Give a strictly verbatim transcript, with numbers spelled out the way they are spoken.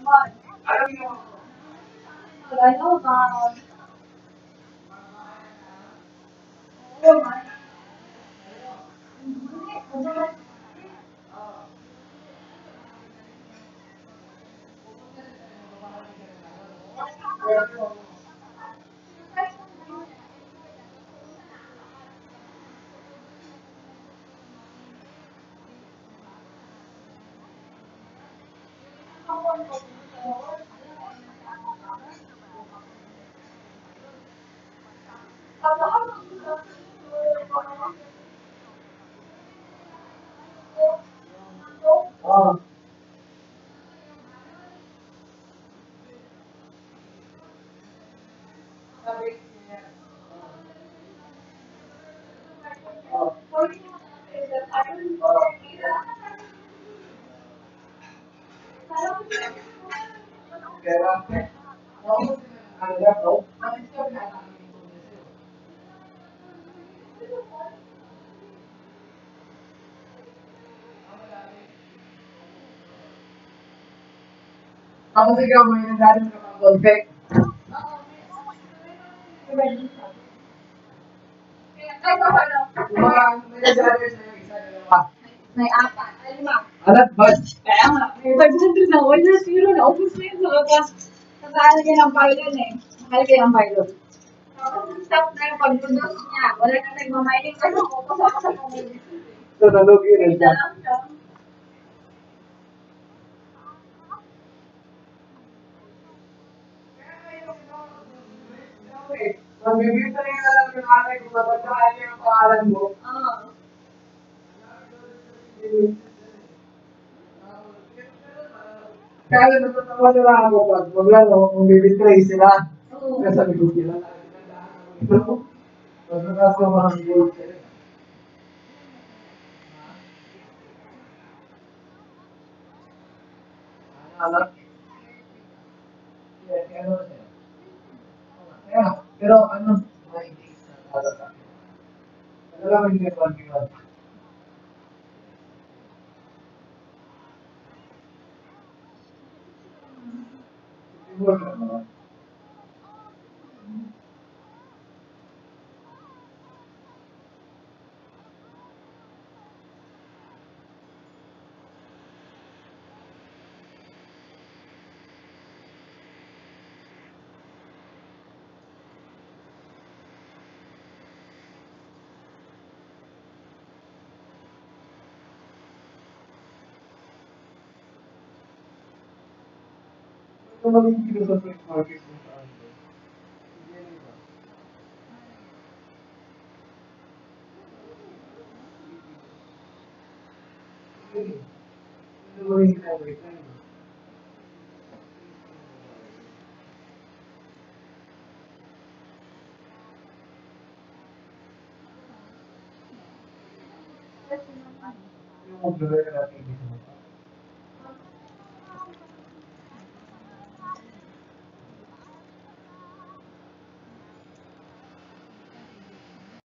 I know about. Oh my. Oh. Kamu sih kamu mainin dari kapal golfek. Cuma may dari saya bisa dalawa. May apat. Ay, lima. Alat bus. Kaya nga. May five hundred na. Wala na zero na. Office na yun sa labas. Nakalagay ng pilot eh. Nakalagay ng pilot. Tapos stop na yung pag-produce niya. Wala na nagmamining. Ano ko? Kasama sa pamilis. So nalugi rin siya. lang siya. Magbibita rin na lang yung ate kung matandaan niya ang pangalan mo. Oo. Kaya natatawa nila ako pag maglaro, kung bibitray sila. Oo. Kaya sabi ko sila. Pag nakasamahan ko sila. Anak. Kaya kaya ano siya. Kaya, pero ano, may days na talaga. Talaga may ginagawa. Siguro naman. Ito maging kilo sa fresh market mo sa ano. Hindi ba? Sige. Ito maging fabric na yun. Yung mag-deliver natin dito.